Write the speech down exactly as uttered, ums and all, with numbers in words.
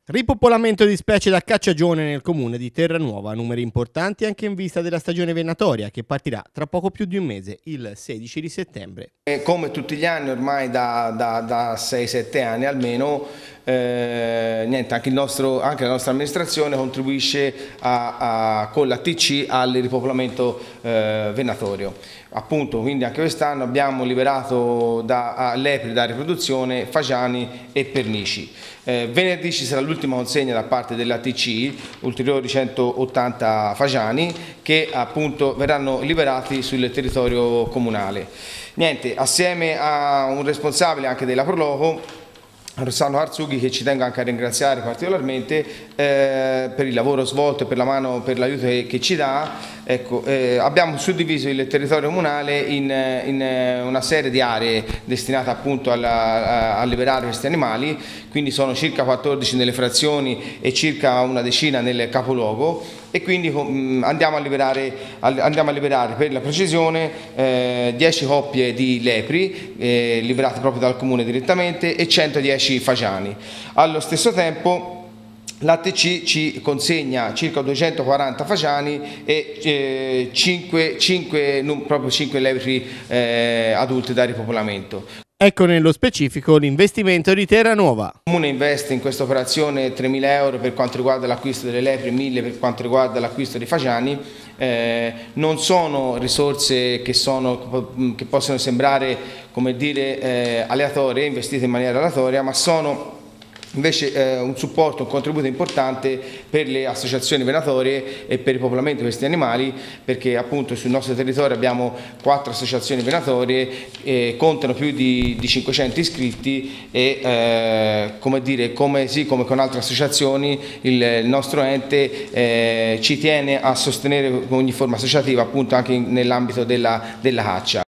Ripopolamento di specie da cacciagione nel comune di Terranuova, numeri importanti anche in vista della stagione venatoria che partirà tra poco più di un mese, il sedici di settembre. E come tutti gli anni, ormai da, da, da sei sette anni almeno, eh, niente, anche, il nostro, anche la nostra amministrazione contribuisce a, a, con la T C al ripopolamento eh, venatorio. Appunto, quindi anche quest'anno abbiamo liberato da lepri da riproduzione fagiani e pernici. Eh, venerdì ci sarà l'ultima consegna da parte della T C, ulteriori centottanta fagiani che appunto verranno liberati sul territorio comunale. Niente, assieme a un responsabile anche della Proloco, Rossano Arzughi, che ci tengo anche a ringraziare particolarmente eh, per il lavoro svolto e per la mano, per l'aiuto che, che ci dà. Ecco, eh, abbiamo suddiviso il territorio comunale in, in una serie di aree destinate appunto alla, a, a liberare questi animali, quindi sono circa quattordici nelle frazioni e circa una decina nel capoluogo, e quindi mh, andiamo, a liberare, andiamo a liberare per la precisione eh, dieci coppie di lepri eh, liberate proprio dal comune direttamente e centodieci fagiani. Allo stesso tempo l'A T C ci consegna circa duecentoquaranta fagiani e eh, cinque, cinque, proprio cinque lepri eh, adulte da ripopolamento. Ecco nello specifico l'investimento di Terranuova. Il Comune investe in questa operazione tremila euro per quanto riguarda l'acquisto delle lepri, mille per quanto riguarda l'acquisto dei fagiani. Eh, non sono risorse che, sono, che possono sembrare, come dire, eh, aleatorie, investite in maniera aleatoria, ma sono invece eh, un supporto, un contributo importante per le associazioni venatorie e per il popolamento di questi animali, perché appunto sul nostro territorio abbiamo quattro associazioni venatorie, eh, contano più di, di cinquecento iscritti e eh, come dire, come, sì, come con altre associazioni il, il nostro ente eh, ci tiene a sostenere ogni forma associativa appunto anche nell'ambito della, della caccia.